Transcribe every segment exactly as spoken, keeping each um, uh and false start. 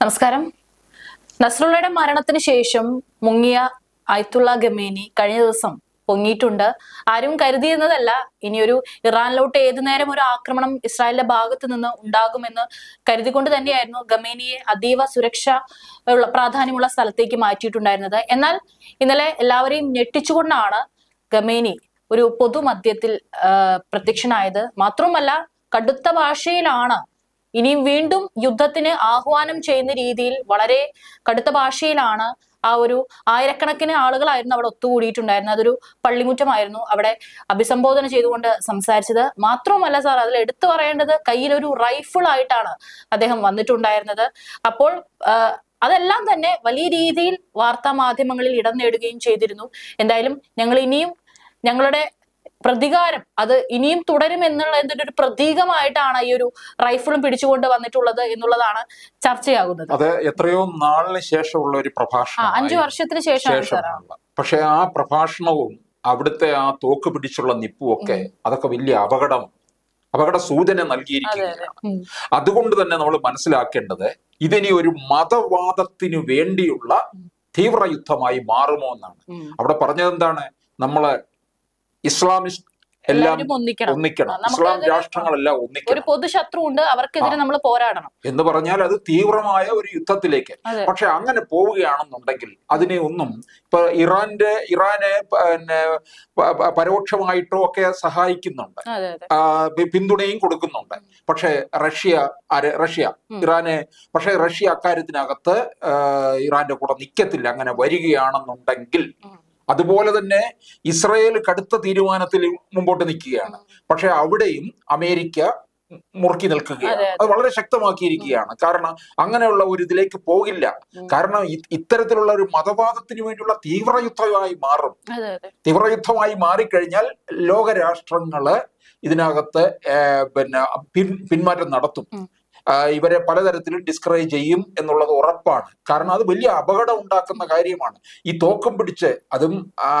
നമസ്കാരം. നസ്രുള്ളയുടെ മരണത്തിന് ശേഷം മുങ്ങിയ ആയത്തുള്ള ഖമേനി കഴിഞ്ഞ ദിവസം പൊങ്ങിയിട്ടുണ്ട്. ആരും കരുതിയിരുന്നതല്ല ഇനിയൊരു ഇറാനിലോട്ട് ഏതു നേരം ഒരു ആക്രമണം ഇസ്രായേലിന്റെ ഭാഗത്ത് നിന്ന് ഉണ്ടാകുമെന്ന് കരുതിക്കൊണ്ട് തന്നെയായിരുന്നു ഖമേനിയെ അതീവ സുരക്ഷ ഉള്ള പ്രാധാന്യമുള്ള സ്ഥലത്തേക്ക് മാറ്റിയിട്ടുണ്ടായിരുന്നത്. എന്നാൽ ഇന്നലെ എല്ലാവരെയും ഞെട്ടിച്ചുകൊണ്ടാണ് ഖമേനി ഒരു പൊതുമധ്യത്തിൽ പ്രത്യക്ഷനായത്. മാത്രമല്ല കടുത്ത ഭാഷയിലാണ് ഇനിയും വീണ്ടും യുദ്ധത്തിന് ആഹ്വാനം ചെയ്യുന്ന രീതിയിൽ വളരെ കടുത്ത ഭാഷയിലാണ് ആ ഒരു ആയിരക്കണക്കിന് ആളുകളായിരുന്നു അവിടെ ഒത്തുകൂടിയിട്ടുണ്ടായിരുന്നത്. അതൊരു പള്ളിമുറ്റമായിരുന്നു. അവിടെ അഭിസംബോധന ചെയ്തുകൊണ്ട് സംസാരിച്ചത്. മാത്രമല്ല സാർ, അതിൽ എടുത്തു പറയേണ്ടത് കയ്യിലൊരു റൈഫിൾ ആയിട്ടാണ് അദ്ദേഹം വന്നിട്ടുണ്ടായിരുന്നത്. അപ്പോൾ അതെല്ലാം തന്നെ വലിയ രീതിയിൽ വാർത്താ മാധ്യമങ്ങളിൽ ഇടം നേടുകയും ചെയ്തിരുന്നു. എന്തായാലും ഞങ്ങൾ ഇനിയും ഞങ്ങളുടെ പ്രതികാരം അത് ഇനിയും തുടരും എന്നുള്ളതിന്റെ ഒരു പ്രതീകമായിട്ടാണ് ഈ ഒരു റൈഫിളും പിടിച്ചുകൊണ്ട് വന്നിട്ടുള്ളത് എന്നുള്ളതാണ് ചർച്ചയാകുന്നത്. അത് എത്രയോ നാളിന് ശേഷമുള്ള ഒരു പ്രഭാഷണം, അഞ്ചു വർഷത്തിന് ശേഷമാണ്. പക്ഷെ ആ പ്രഭാഷണവും അവിടുത്തെ ആ തോക്ക് പിടിച്ചുള്ള നിപ്പും ഒക്കെ അതൊക്കെ വലിയ അപകടം അപകട സൂചന നൽകിയിരിക്കുകയാണ്. അതുകൊണ്ട് തന്നെ നമ്മൾ മനസ്സിലാക്കേണ്ടത് ഇതിനി ഒരു മതവാദത്തിനു വേണ്ടിയുള്ള തീവ്രയുദ്ധമായി മാറുമോ എന്നാണ്. അവിടെ പറഞ്ഞത് എന്താണ്, നമ്മള് ഇസ്ലാമിസ്റ്റ് എല്ലാം ഒന്നിക്കണം, ഇസ്ലാം രാഷ്ട്രങ്ങളെല്ലാം ഒന്നിക്കണം, ഒരു പൊതുശത്രു ഉണ്ട്, അവർക്കെതിരെ നമ്മൾ പോരാടണം എന്ന് പറഞ്ഞാൽ അത് തീവ്രമായ ഒരു യുദ്ധത്തിലേക്ക്. പക്ഷെ അങ്ങനെ പോവുകയാണെന്നുണ്ടെങ്കിൽ അതിനെ ഒന്നും ഇപ്പൊ ഇറാന്റെ ഇറാനെ പിന്നെ പരോക്ഷമായിട്ടോ ഒക്കെ സഹായിക്കുന്നുണ്ട്, പിന്തുണയും കൊടുക്കുന്നുണ്ട്. പക്ഷെ റഷ്യ റഷ്യ ഇറാനെ പക്ഷെ റഷ്യ അക്കാര്യത്തിനകത്ത് ഇറാന്റെ കൂടെ നിൽക്കത്തില്ല. അങ്ങനെ വരികയാണെന്നുണ്ടെങ്കിൽ അതുപോലെ തന്നെ ഇസ്രയേൽ കടുത്ത തീരുമാനത്തിൽ മുമ്പോട്ട് നിൽക്കുകയാണ്. പക്ഷെ അവിടെയും അമേരിക്ക മുറുക്കി നിൽക്കുകയാണ്. അത് വളരെ ശക്തമാക്കിയിരിക്കുകയാണ്. കാരണം അങ്ങനെയുള്ള ഒരു ഇതിലേക്ക് പോകില്ല. കാരണം ഇത്തരത്തിലുള്ള ഒരു മതവാദത്തിന് വേണ്ടിയുള്ള തീവ്രയുദ്ധമായി മാറും. തീവ്രയുദ്ധമായി മാറിക്കഴിഞ്ഞാൽ ലോകരാഷ്ട്രങ്ങള് ഇതിനകത്ത് പിന്നെ പിൻ പിന്മാറ്റം നടത്തും. ഇവരെ പലതരത്തിലും ഡിസ്കറേജ് ചെയ്യും എന്നുള്ളത് ഉറപ്പാണ്. കാരണം അത് വലിയ അപകടം ഉണ്ടാക്കുന്ന കാര്യമാണ്. ഈ തോക്കും പിടിച്ച്, അതും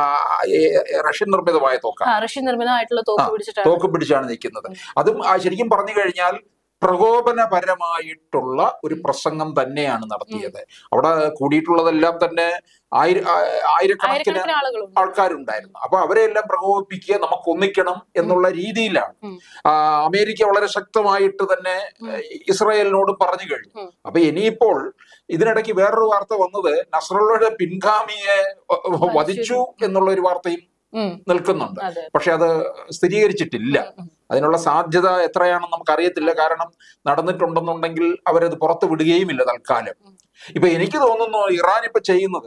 റഷ്യൻ നിർമ്മിതമായ തോക്കാണ്, റഷ്യൻ നിർമ്മിതമായിട്ടുള്ള തോക്കും പിടിച്ചാണ് നിൽക്കുന്നത്. അതും ശരിക്കും പറഞ്ഞു കഴിഞ്ഞാൽ പ്രകോപനപരമായിട്ടുള്ള ഒരു പ്രസംഗം തന്നെയാണ് നടത്തിയത്. അവിടെ കൂടിയിട്ടുള്ളതെല്ലാം തന്നെ ആയിര ആയിരക്കണക്കിന് ആൾക്കാരുണ്ടായിരുന്നു. അപ്പൊ അവരെല്ലാം പ്രകോപിപ്പിക്കുക, നമുക്ക് ഒന്നിക്കണം എന്നുള്ള രീതിയിലാണ്. അമേരിക്ക വളരെ ശക്തമായിട്ട് തന്നെ ഇസ്രായേലിനോട് പറഞ്ഞു കഴിഞ്ഞു. അപ്പൊ ഇനിയിപ്പോൾ ഇതിനിടയ്ക്ക് വേറൊരു വാർത്ത വന്നത് നസ്രള്ളയുടെ പിൻഗാമിയെ വധിച്ചു എന്നുള്ള ഒരു വാർത്തയും നിൽക്കുന്നുണ്ട്. പക്ഷെ അത് സ്ഥിരീകരിച്ചിട്ടില്ല. അതിനുള്ള സാധ്യത എത്രയാണെന്ന് നമുക്കറിയത്തില്ല. കാരണം നടന്നിട്ടുണ്ടെന്നുണ്ടെങ്കിൽ അവരത് പുറത്തു വിടുകയുമില്ല തൽക്കാലം. ഇപ്പൊ എനിക്ക് തോന്നുന്നു ഇറാൻ ഇപ്പൊ ചെയ്യുന്നത്,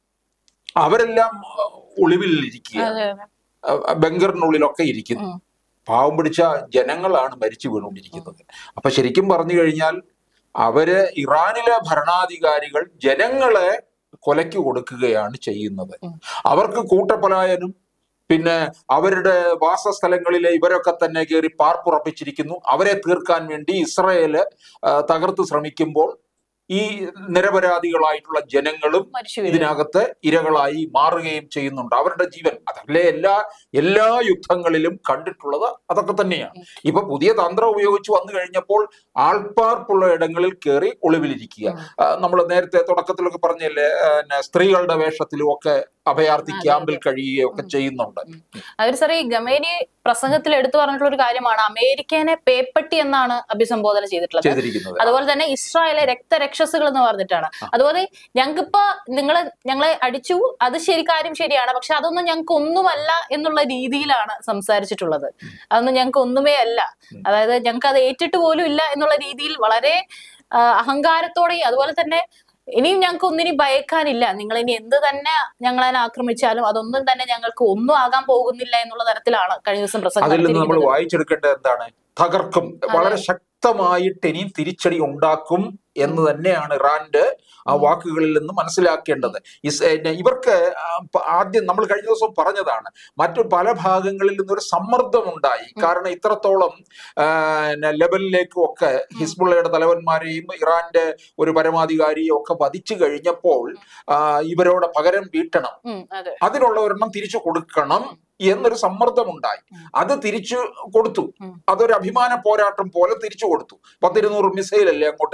അവരെല്ലാം ഒളിവിൽ ഇരിക്കുകയാണ്, ബങ്കറിനുള്ളിലൊക്കെ ഇരിക്കുന്നു. പാവം പിടിച്ച ജനങ്ങളാണ് മരിച്ചു വീണുകൊണ്ടിരിക്കുന്നത്. അപ്പൊ ശരിക്കും പറഞ്ഞു കഴിഞ്ഞാൽ അവര് ഇറാനിലെ ഭരണാധികാരികൾ ജനങ്ങളെ കൊലയ്ക്ക് കൊടുക്കുകയാണ് ചെയ്യുന്നത്. അവർക്ക് കൂട്ടപ്പലായനും പിന്നെ അവരുടെ വാസസ്ഥലങ്ങളിലെ ഇവരൊക്കെ തന്നെ കയറി പാർപ്പുറപ്പിച്ചിരിക്കുന്നു. അവരെ തീർക്കാൻ വേണ്ടി ഇസ്രയേല് തകർത്ത് ശ്രമിക്കുമ്പോൾ ഈ നിരപരാധികളായിട്ടുള്ള ജനങ്ങളും ഇതിനകത്ത് ഇരകളായി മാറുകയും ചെയ്യുന്നുണ്ട്. അവരുടെ ജീവൻ അതല്ലേ എല്ലാ എല്ലാ യുദ്ധങ്ങളിലും കണ്ടിട്ടുള്ളത് അതൊക്കെ തന്നെയാണ്. ഇപ്പൊ പുതിയ തന്ത്രം ഉപയോഗിച്ച് വന്നു കഴിഞ്ഞപ്പോൾ ആൾപ്പാർപ്പുള്ള ഇടങ്ങളിൽ കയറി ഒളിവിലിരിക്കുക. നമ്മൾ നേരത്തെ തുടക്കത്തിലൊക്കെ പറഞ്ഞല്ലേ, സ്ത്രീകളുടെ വേഷത്തിലും ഒക്കെ അഭയാർത്ഥി ക്യാമ്പിൽ കഴിയുകയൊക്കെ ചെയ്യുന്നുണ്ട്. അവർ സാർ ഈ ഖമേനി പ്രസംഗത്തിൽ എടുത്തു പറഞ്ഞിട്ടുള്ള ഒരു കാര്യമാണ്, അമേരിക്കനെ പേപ്പട്ടി എന്നാണ് അഭിസംബോധന ചെയ്തിട്ടുള്ളത്. അതുപോലെ തന്നെ ഇസ്രായേലെ രക്തരക്ഷസുകൾ എന്ന് പറഞ്ഞിട്ടാണ്. അതുപോലെ ഞങ്ങൾക്കിപ്പോ നിങ്ങള് ഞങ്ങളെ അടിച്ചു, അത് ശരി, കാര്യം ശരിയാണ്, പക്ഷെ അതൊന്നും ഞങ്ങൾക്ക് ഒന്നുമല്ല എന്നുള്ള രീതിയിലാണ് സംസാരിച്ചിട്ടുള്ളത്. അതൊന്നും ഞങ്ങൾക്ക് ഒന്നുമേ അല്ല, അതായത് ഞങ്ങൾക്ക് അത് ഏറ്റിട്ട് പോലും ഇല്ല എന്നുള്ള രീതിയിൽ വളരെ അഹങ്കാരത്തോടെയും അതുപോലെ തന്നെ ഇനിയും ഞങ്ങൾക്ക് ഒന്നിനും ഭയക്കാനില്ല, നിങ്ങൾ ഇനി എന്ത് തന്നെ ഞങ്ങളതിനെ ആക്രമിച്ചാലും അതൊന്നും തന്നെ ഞങ്ങൾക്ക് ഒന്നും ആകാൻ പോകുന്നില്ല എന്നുള്ള തരത്തിലാണ് കഴിഞ്ഞ ദിവസം പ്രസംഗം. നമ്മൾ വായിച്ചെടുക്കേണ്ടത് എന്താണ്, തകർക്കും, വളരെ ശക്തമായിട്ട് ഇനിയും തിരിച്ചടി ഉണ്ടാക്കും എന്ന് തന്നെയാണ് ഇറാന്റെ ആ വാക്കുകളിൽ നിന്ന് മനസ്സിലാക്കേണ്ടത്. ഇവർക്ക് ആദ്യം നമ്മൾ കഴിഞ്ഞ ദിവസം പറഞ്ഞതാണ്, മറ്റു പല ഭാഗങ്ങളിൽ നിന്നൊരു സമ്മർദ്ദം ഉണ്ടായി. കാരണം ഇത്രത്തോളം ലെബനിലേക്കും ഒക്കെ ഹിസ്ബുള്ളയുടെ തലവന്മാരെയും ഇറാന്റെ ഒരു പരമാധികാരിയും ഒക്കെ വധിച്ചു കഴിഞ്ഞപ്പോൾ ഇവരോട് പകരം വീട്ടണം, അതിനുള്ള ഒരെണ്ണം തിരിച്ചു കൊടുക്കണം എന്നൊരു സമ്മർദ്ദമുണ്ടായി. അത് തിരിച്ചു കൊടുത്തു. അതൊരു അഭിമാന പോരാട്ടം പോലെ തിരിച്ചു കൊടുത്തു. പത്തിരുന്നൂറ് മിസൈൽ അല്ലേ അങ്ങോട്ടേക്ക് പായിച്ചു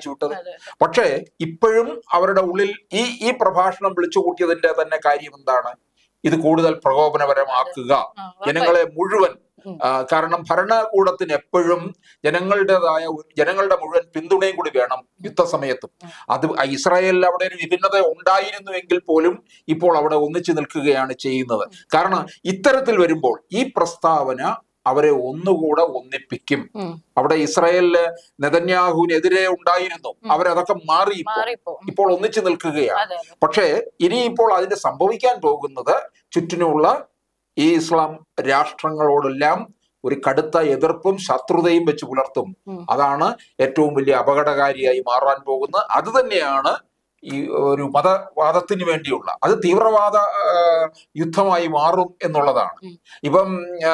അഴിച്ചുവിട്ടത്. പക്ഷേ ഇപ്പോഴും അവരുടെ ഉള്ളിൽ ഈ ഈ പ്രഭാഷണം വിളിച്ചു കൂട്ടിയതിന്റെ തന്നെ കാര്യം എന്താണ്? ഇത് കൂടുതൽ പ്രകോപനപരമാക്കുക, ജനങ്ങളെ മുഴുവൻ. കാരണം ഭരണകൂടത്തിന് എപ്പോഴും ജനങ്ങളുടേതായ ജനങ്ങളുടെ മുഴുവൻ പിന്തുണയും കൂടി വേണം യുദ്ധസമയത്തും. അത് ഇസ്രായേലിൽ അവിടെ ഒരു വിഭിന്നത ഉണ്ടായിരുന്നുവെങ്കിൽ പോലും ഇപ്പോൾ അവിടെ ഒന്നിച്ചു നിൽക്കുകയാണ് ചെയ്യുന്നത്. കാരണം ഇത്തരത്തിൽ വരുമ്പോൾ ഈ പ്രസ്താവന അവരെ ഒന്നുകൂടെ ഒന്നിപ്പിക്കും. അവിടെ ഇസ്രായേലില് നെതന്യാഹുവിനെതിരെ ഉണ്ടായിരുന്നു, അവരതൊക്കെ മാറി ഇപ്പോൾ ഒന്നിച്ചു നിൽക്കുകയാണ്. പക്ഷേ ഇനി ഇപ്പോൾ അതിന് സംഭവിക്കാൻ പോകുന്നത് ചുറ്റിനുമുള്ള ഈ ഇസ്ലാം രാഷ്ട്രങ്ങളോടെല്ലാം ഒരു കടുത്ത എതിർപ്പും ശത്രുതയും വെച്ച് പുലർത്തും. അതാണ് ഏറ്റവും വലിയ അപകടകാരിയായി മാറാൻ പോകുന്നത്. അത് തന്നെയാണ് ഈ ഒരു മതവാദത്തിന് വേണ്ടിയുള്ള, അത് തീവ്രവാദ യുദ്ധമായി മാറും എന്നുള്ളതാണ്. ഇപ്പം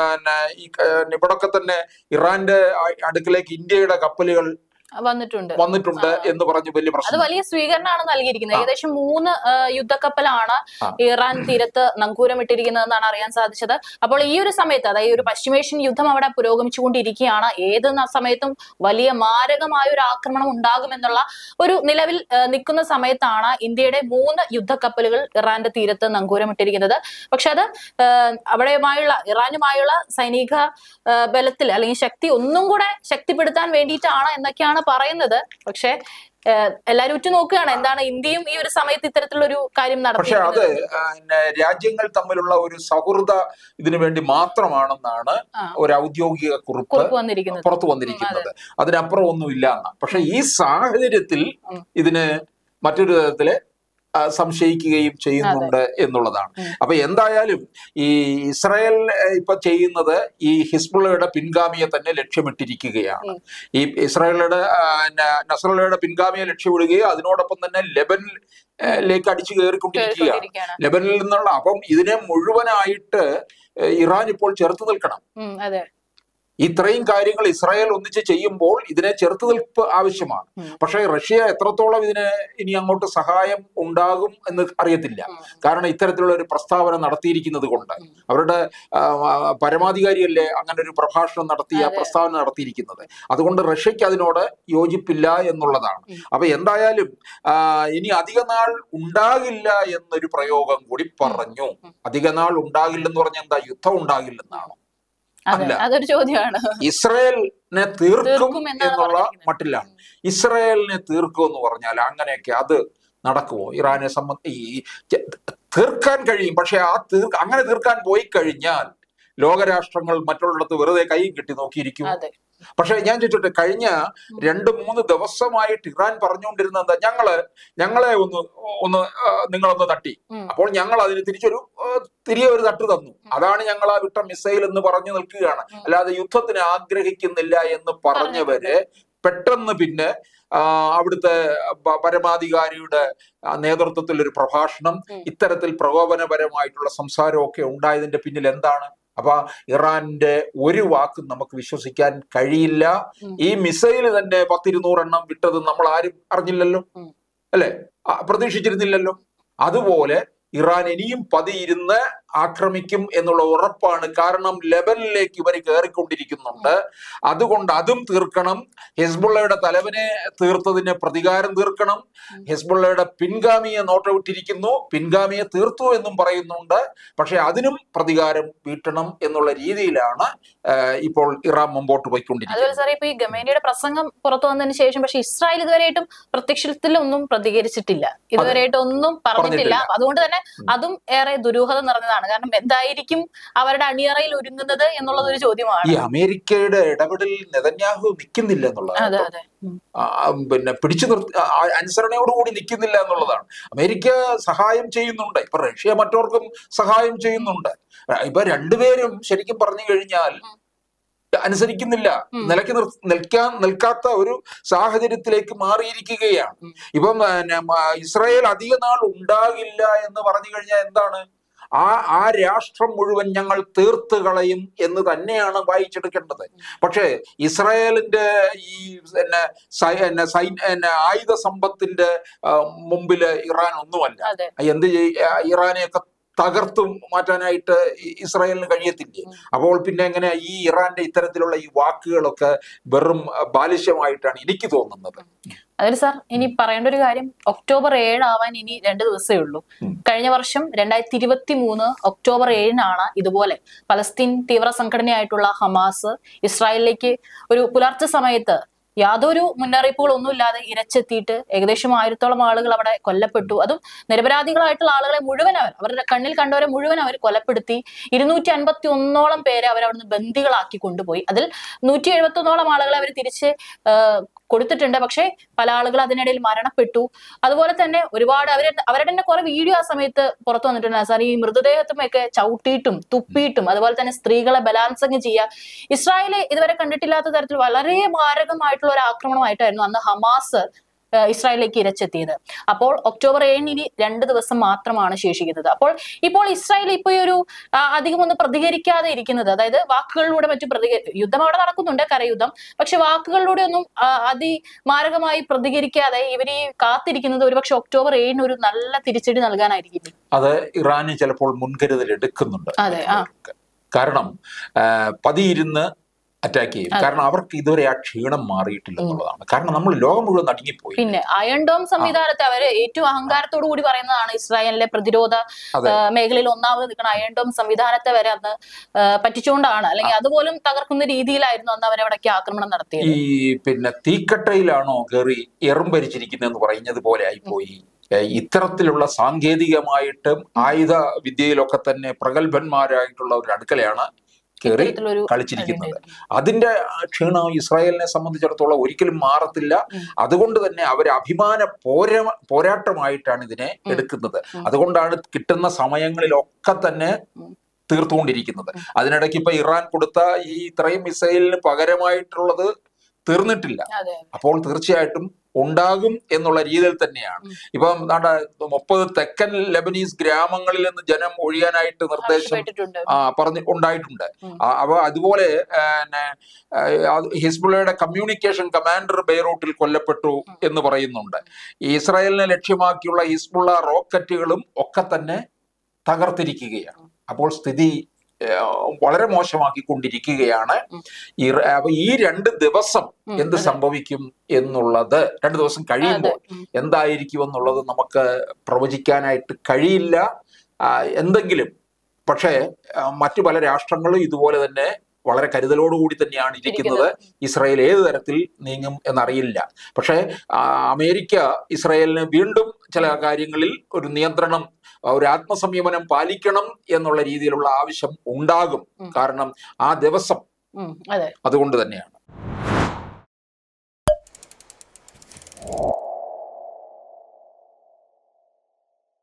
ഇവിടൊക്കെ തന്നെ ഇറാന്റെ അടുക്കിലേക്ക് ഇന്ത്യയുടെ കപ്പലുകൾ വന്നിട്ടുണ്ട് വന്നിട്ടുണ്ട് എന്ന് പറഞ്ഞു വലിയ പ്രശ്നം. അത് വലിയ സ്വീകരണമാണ് നൽകിയിരിക്കുന്നത്. ഏകദേശം മൂന്ന് യുദ്ധക്കപ്പലാണ് ഇറാൻ തീരത്ത് നങ്കൂരമിട്ടിരിക്കുന്നതെന്നാണ് അറിയാൻ സാധിച്ചത്. അപ്പോൾ ഈ ഒരു സമയത്ത്, അതായത് ഒരു പശ്ചിമേഷ്യൻ യുദ്ധം അവിടെ പുരോഗമിച്ചുകൊണ്ടിരിക്കുകയാണ്. ഏത് സമയത്തും വലിയ മാരകമായ ഒരു ആക്രമണം ഉണ്ടാകുമെന്നുള്ള ഒരു നിലവിൽ നിൽക്കുന്ന സമയത്താണ് ഇന്ത്യയുടെ മൂന്ന് യുദ്ധക്കപ്പലുകൾ ഇറാന്റെ തീരത്ത് നങ്കൂരമിട്ടിരിക്കുന്നത്. പക്ഷെ അത് അവിടെയുമായുള്ള ഇറാനുമായുള്ള സൈനിക ബലത്തിൽ അല്ലെങ്കിൽ ശക്തി ഒന്നും കൂടെ ശക്തിപ്പെടുത്താൻ വേണ്ടിയിട്ടാണ് എന്നൊക്കെയാണ് പറയുന്നത്. പക്ഷെ എല്ലാരും ഉറ്റു നോക്കുകയാണ് എന്താണ് ഇന്ത്യയും ഈ ഒരു സമയത്ത് ഇത്തരത്തിലുള്ള ഒരു കാര്യം നടത്തി. പക്ഷെ അത് രാജ്യങ്ങൾ തമ്മിലുള്ള ഒരു സൗഹൃദ ഇതിനു വേണ്ടി മാത്രമാണെന്നാണ് ഒരു ഔദ്യോഗിക കുറിപ്പ് പുറത്തു വന്നിരിക്കുന്നത്. അതിനപ്പുറം ഒന്നുമില്ല എന്നാണ്. പക്ഷെ ഈ സാഹചര്യത്തിൽ ഇതിന് മറ്റൊരു തരത്തില് സംശയിക്കുകയും ചെയ്യുന്നുണ്ട് എന്നുള്ളതാണ്. അപ്പൊ എന്തായാലും ഈ ഇസ്രായേൽ ഇപ്പൊ ചെയ്യുന്നത് ഈ ഹിസ്ബുള്ളയുടെ പിൻഗാമിയെ തന്നെ ലക്ഷ്യമിട്ടിരിക്കുകയാണ്. ഈ ഇസ്രായേലിയുടെ നസ്രള്ളയുടെ പിൻഗാമിയെ ലക്ഷ്യമിടുകയും അതിനോടൊപ്പം തന്നെ ലെബനിലേക്ക് അടിച്ചു കയറിക്കൊണ്ടിരിക്കുകയാണ് ലെബനിൽ നിന്നുള്ള. അപ്പം ഇതിനെ മുഴുവനായിട്ട് ഇറാൻ ഇപ്പോൾ ചെറുത്തു നിൽക്കണം. ഇത്രയും കാര്യങ്ങൾ ഇസ്രായേൽ ഒന്നിച്ച് ചെയ്യുമ്പോൾ ഇതിനെ ചെറുത്തു നിൽപ്പ് ആവശ്യമാണ്. പക്ഷേ റഷ്യ എത്രത്തോളം ഇതിന് ഇനി അങ്ങോട്ട് സഹായം ഉണ്ടാകും എന്ന് അറിയത്തില്ല. കാരണം ഇത്തരത്തിലുള്ള ഒരു പ്രസ്താവന നടത്തിയിരിക്കുന്നത് കൊണ്ട് അവരുടെ പരമാധികാരിയല്ലേ അങ്ങനെ ഒരു പ്രഭാഷണം നടത്തിയ പ്രസ്താവന നടത്തിയിരിക്കുന്നത്. അതുകൊണ്ട് റഷ്യക്ക് അതിനോട് യോജിപ്പില്ല എന്നുള്ളതാണ്. അപ്പൊ എന്തായാലും ഇനി അധിക നാൾ ഉണ്ടാകില്ല എന്നൊരു പ്രയോഗം കൂടി പറഞ്ഞു. അധിക നാൾ ഉണ്ടാകില്ലെന്ന് പറഞ്ഞാൽ എന്താ, യുദ്ധം ഉണ്ടാകില്ലെന്നാണോ? അല്ല, അതൊരു ചോദ്യമാണ്. ഇസ്രായേലിനെ തീർക്കും എന്നുള്ള മട്ടിലാണ്. ഇസ്രായേലിനെ തീർക്കും എന്ന് പറഞ്ഞാൽ അങ്ങനെയൊക്കെ അത് നടക്കുമോ? ഇറാനെ സംബന്ധിച്ച് തീർക്കാൻ കഴിയും. പക്ഷെ ആ തീർ അങ്ങനെ തീർക്കാൻ പോയി കഴിഞ്ഞാൽ ലോകരാഷ്ട്രങ്ങൾ മറ്റുള്ളിടത്ത് വെറുതെ കൈ കെട്ടി നോക്കിയിരിക്കും. പക്ഷെ ഞാൻ ചോദിച്ചോട്ടെ, കഴിഞ്ഞ രണ്ട് മൂന്ന് ദിവസമായിട്ട് ഇറാൻ പറഞ്ഞുകൊണ്ടിരുന്ന എന്താ, ഞങ്ങള് ഞങ്ങളെ ഒന്ന് ഒന്ന് നിങ്ങളൊന്ന് തട്ടി, അപ്പോൾ ഞങ്ങൾ അതിന് തിരിച്ചൊരു തിരികെ ഒരു തട്ട് തന്നു, അതാണ് ഞങ്ങൾ ആ വിട്ട മിസൈൽ എന്ന് പറഞ്ഞു നിൽക്കുകയാണ്. അല്ലാതെ യുദ്ധത്തിന് ആഗ്രഹിക്കുന്നില്ല എന്ന് പറഞ്ഞവര് പെട്ടെന്ന് പിന്നെ അവിടുത്തെ പരമാധികാരിയുടെ നേതൃത്വത്തിൽ ഒരു പ്രഭാഷണം, ഇത്തരത്തിൽ പ്രകോപനപരമായിട്ടുള്ള സംസാരമൊക്കെ ഉണ്ടായതിന്റെ പിന്നിൽ എന്താണ്? അപ്പൊ ഇറാന്റെ ഒരു വാക്കും നമുക്ക് വിശ്വസിക്കാൻ കഴിയില്ല. ഈ മിസൈല് തന്നെ പത്തിരുന്നൂറെണ്ണം വിട്ടത് നമ്മൾ ആരും അറിഞ്ഞില്ലല്ലോ, അല്ലെ? പ്രതീക്ഷിച്ചിരുന്നില്ലല്ലോ. അതുപോലെ ഇറാൻ ഇനിയും പതിയിരുന്ന് ആക്രമിക്കും എന്നുള്ള ഉറപ്പാണ്. കാരണം ലെബനിലേക്ക് ഇവർ കയറിക്കൊണ്ടിരിക്കുന്നുണ്ട്. അതുകൊണ്ട് അതും തീർക്കണം. ഹിസ്ബുള്ളയുടെ തലവനെ തീർത്തതിന് പ്രതികാരം തീർക്കണം. ഹിസ്ബുള്ളയുടെ പിൻഗാമിയെ നോട്ടമിട്ടിരിക്കുന്നു, പിൻഗാമിയെ തീർത്തു എന്നും പറയുന്നുണ്ട്. പക്ഷെ അതിനും പ്രതികാരം വീട്ടണം എന്നുള്ള രീതിയിലാണ് ഇപ്പോൾ ഇറാൻ മുമ്പോട്ട് പോയിക്കൊണ്ടിരിക്കുന്നത്. അതുപോലെ സാറേ, ഇപ്പൊ ഈ ഗമേനിയുടെ പ്രസംഗം പുറത്തു വന്നതിന് ശേഷം പക്ഷെ ഇസ്രായേൽ ഇതുവരെയായിട്ടും പ്രത്യക്ഷത്തിലൊന്നും പ്രതികരിച്ചിട്ടില്ല, ഇതുവരെയായിട്ടും ഒന്നും പറഞ്ഞിട്ടില്ല. അതുകൊണ്ട് തന്നെ അതും ഏറെ ദുരൂഹത നിറഞ്ഞതാണ്. കാരണം എന്തായിരിക്കും അവരുടെ അണിയറയിൽ ഒരുങ്ങുന്നത് എന്നുള്ളത് ഒരു ചോദ്യമാണ്. ഈ അമേരിക്കയുടെ ഇടപെടലിൽ നെതന്യാഹു നിൽക്കുന്നില്ല എന്നുള്ളതാണ്. പിന്നെ പിടിച്ചു നിർത്തി അനുസരണയോടുകൂടി നിൽക്കുന്നില്ല എന്നുള്ളതാണ്. അമേരിക്ക സഹായം ചെയ്യുന്നുണ്ട്, ഇപ്പൊ റഷ്യ മറ്റവർക്കും സഹായം ചെയ്യുന്നുണ്ട്. ഇപ്പൊ രണ്ടുപേരും ശരിക്കും പറഞ്ഞു കഴിഞ്ഞാൽ അനുസരിക്കുന്നില്ല, നിലയ്ക്ക് നിർ നിൽക്കാൻ നിൽക്കാത്ത ഒരു സാഹചര്യത്തിലേക്ക് മാറിയിരിക്കുകയാണ്. ഇപ്പം ഇസ്രായേൽ അധിക നാൾ ഉണ്ടാകില്ല എന്ന് പറഞ്ഞു കഴിഞ്ഞാൽ എന്താണ്? ആ ആ രാഷ്ട്രം മുഴുവൻ ഞങ്ങൾ തീർത്ത് കളയും എന്ന് തന്നെയാണ് വായിച്ചെടുക്കേണ്ടത്. പക്ഷേ ഇസ്രായേലിന്റെ ഈ പിന്നെ ആയുധ സമ്പത്തിന്റെ മുമ്പില് ഇറാൻ ഒന്നുമല്ല. എന്ത് ഇറാനെയൊക്കെ തകർത്തു മാറ്റാനായിട്ട് ഇസ്രായേലിന് കഴിയത്തില്ലേ? അപ്പോൾ പിന്നെ എങ്ങനെ ഈ ഇറാന്റെ ഇത്തരത്തിലുള്ള ഈ വാക്കുകളൊക്കെ വെറും ബാലിശ്യമായിട്ടാണ് എനിക്ക് തോന്നുന്നത്. അതിൽ സാർ ഇനി പറയേണ്ട ഒരു കാര്യം, ഒക്ടോബർ ഏഴ് ആവാൻ ഇനി രണ്ട് ദിവസമേ ഉള്ളൂ. കഴിഞ്ഞ വർഷം രണ്ടായിരത്തി ഇരുപത്തി മൂന്ന് ഒക്ടോബർ ഏഴിനാണ് ഇതുപോലെ പലസ്തീൻ തീവ്ര സംഘടനയായിട്ടുള്ള ഹമാസ് ഇസ്രായേലിലേക്ക് ഒരു പുലർച്ചെ സമയത്ത് യാതൊരു മുന്നറിയിപ്പുകളൊന്നുമില്ലാതെ ഇരച്ചെത്തിയിട്ട് ഏകദേശം ആയിരത്തോളം ആളുകൾ അവിടെ കൊല്ലപ്പെട്ടു. അതും നിരപരാധികളായിട്ടുള്ള ആളുകളെ മുഴുവൻ അവർ അവരുടെ കണ്ണിൽ കണ്ടവരെ മുഴുവൻ അവർ കൊലപ്പെടുത്തി. ഇരുന്നൂറ്റി അൻപത്തി ഒന്നോളം പേരെ അവർ അവിടുന്ന് ബന്ദികളാക്കി കൊണ്ടുപോയി. അതിൽ നൂറ്റി എഴുപത്തി ഒന്നോളം ആളുകളെ അവർ തിരിച്ച് കൊടുത്തിട്ടുണ്ട്. പക്ഷെ പല ആളുകൾ അതിനിടയിൽ മരണപ്പെട്ടു. അതുപോലെ തന്നെ ഒരുപാട് അവർ അവരുടെ തന്നെ കുറെ വീഡിയോ ആ സമയത്ത് പുറത്തു വന്നിട്ടുണ്ട് സാർ. ഈ മൃതദേഹത്തുമൊക്കെ ചവിട്ടിയിട്ടും തുപ്പിയിട്ടും അതുപോലെ തന്നെ സ്ത്രീകളെ ബലാത്സംഗം ചെയ്യുക. ഇസ്രായേല് ഇതുവരെ കണ്ടിട്ടില്ലാത്ത തരത്തിൽ വളരെ മാരകമായിട്ടുള്ള ഒരു ആക്രമണമായിട്ടായിരുന്നു അന്ന് ഹമാസ് ഇസ്രായേലിലേക്ക് ഇരച്ചെത്തിയത്. അപ്പോൾ ഒക്ടോബർ ഏഴിന് ഇനി രണ്ട് ദിവസം മാത്രമാണ് ശേഷിക്കുന്നത്. അപ്പോൾ ഇപ്പോൾ ഇസ്രായേൽ ഇപ്പൊ ഈ ഒരു അധികം ഒന്ന് പ്രതികരിക്കാതെ ഇരിക്കുന്നത്, അതായത് വാക്കുകളിലൂടെ മറ്റു പ്രതികരി യുദ്ധം അവിടെ നടക്കുന്നുണ്ട്, കരയുദ്ധം, പക്ഷെ വാക്കുകളിലൂടെ ഒന്നും അതിമാരകമായി പ്രതികരിക്കാതെ ഇവര് കാത്തിരിക്കുന്നത് ഒരുപക്ഷെ ഒക്ടോബർ ഏഴിന് ഒരു നല്ല തിരിച്ചടി നൽകാനായിരിക്കും. അത് ഇറാന് ചിലപ്പോൾ മുൻകരുതൽ എടുക്കുന്നുണ്ട്. അതെ, കാരണം പതിയിരുന്ന് അറ്റാക്ക് ചെയ്യും. കാരണം അവർക്ക് ഇതുവരെ ആ ക്ഷീണം മാറിയിട്ടില്ല എന്നുള്ളതാണ്. കാരണം നമ്മൾ ലോകം മുഴുവൻ നടുങ്ങിപ്പോയി. പിന്നെ അയൺ ഡോം സംവിധാനത്തെ അവര് ഏറ്റവും അഹങ്കാരത്തോടു കൂടി പറയുന്നതാണ് ഇസ്രായേലിലെ പ്രതിരോധ മേഖലയിൽ ഒന്നാമത് നിൽക്കുന്ന അയൺ ഡോം സംവിധാനത്തെ വരെ അന്ന് പറ്റിച്ചുകൊണ്ടാണ്, അല്ലെങ്കിൽ അതുപോലും തകർക്കുന്ന രീതിയിലായിരുന്നു അന്ന് അവരവിടേക്ക് ആക്രമണം നടത്തിയത്. ഈ പിന്നെ തീക്കട്ടയിലാണോ കയറി എറും ഭരിച്ചിരിക്കുന്നതെന്ന് പറയുന്നത് പോലെ ആയിപ്പോയി. ഇത്തരത്തിലുള്ള സാങ്കേതികമായിട്ടും ആയുധ വിദ്യയിലൊക്കെ തന്നെ പ്രഗത്ഭന്മാരായിട്ടുള്ള ഒരു അടുക്കളയാണ് കയറി കളിച്ചിരിക്കുന്നത്. അതിന്റെ ക്ഷീണം ഇസ്രായേലിനെ സംബന്ധിച്ചിടത്തോളം ഒരിക്കലും മാറത്തില്ല. അതുകൊണ്ട് തന്നെ അവർ അഭിമാന പോരാ പോരാട്ടമായിട്ടാണ് ഇതിനെ എടുക്കുന്നത്. അതുകൊണ്ടാണ് കിട്ടുന്ന സമയങ്ങളിലൊക്കെ തന്നെ തീർത്തുകൊണ്ടിരിക്കുന്നത്. അതിനിടയ്ക്ക് ഇപ്പൊ ഇറാൻ കൊടുത്ത ഈ ഇത്രയും മിസൈലിന് പകരമായിട്ടുള്ളത് തീർന്നിട്ടില്ല. അപ്പോൾ തീർച്ചയായിട്ടും ഉണ്ടാകും എന്നുള്ള രീതിയിൽ തന്നെയാണ്. ഇപ്പം നാണ്ട മുപ്പത് തെക്കൻ ലെബനീസ് ഗ്രാമങ്ങളിൽ നിന്ന് ജനം ഒഴിയാനായിട്ട് നിർദ്ദേശം ആ പറഞ്ഞ് ഉണ്ടായിട്ടുണ്ട്. അപ്പൊ അതുപോലെ ഹിസ്ബുള്ളയുടെ കമ്മ്യൂണിക്കേഷൻ കമാൻഡർ ബെയ്റൂട്ടിൽ കൊല്ലപ്പെട്ടു എന്ന് പറയുന്നുണ്ട്. ഇസ്രായേലിനെ ലക്ഷ്യമാക്കിയുള്ള ഹിസ്ബുള്ള റോക്കറ്റുകളും ഒക്കെ തന്നെ തകർത്തിരിക്കുകയാണ്. അപ്പോൾ സ്ഥിതി വളരെ മോശമാക്കിക്കൊണ്ടിരിക്കുകയാണ്. ഈ രണ്ട് ദിവസം എന്ത് സംഭവിക്കും എന്നുള്ളത്, രണ്ട് ദിവസം കഴിയുമ്പോൾ എന്തായിരിക്കും എന്നുള്ളത് നമുക്ക് പ്രവചിക്കാനായിട്ട് കഴിയില്ല. എന്തെങ്കിലും പക്ഷേ മറ്റു പല രാഷ്ട്രങ്ങളും ഇതുപോലെ തന്നെ വളരെ കരുതലോടുകൂടി തന്നെയാണ് ഇരിക്കുന്നത്. ഇസ്രായേൽ ഏത് തരത്തിൽ നീങ്ങും എന്നറിയില്ല. പക്ഷേ അമേരിക്ക ഇസ്രായേലിന് വീണ്ടും ചില കാര്യങ്ങളിൽ ഒരു നിയന്ത്രണം, ഒരു ആത്മസംയമനം പാലിക്കണം എന്നുള്ള രീതിയിലുള്ള ആവശ്യം ഉണ്ടാകും. കാരണം ആ ദിവസം അതുകൊണ്ട് തന്നെയാണ്.